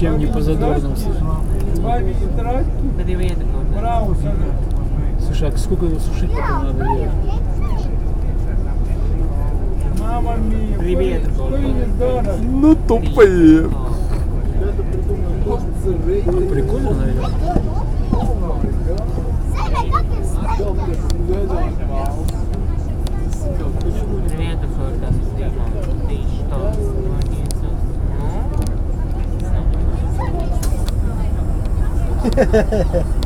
ничем не по-задорному. Привет, Слушай, а сколько его сушить потом надо делать? привет, Ну тупые. Прикольно, наверное. привет, сколько ты что? Ну?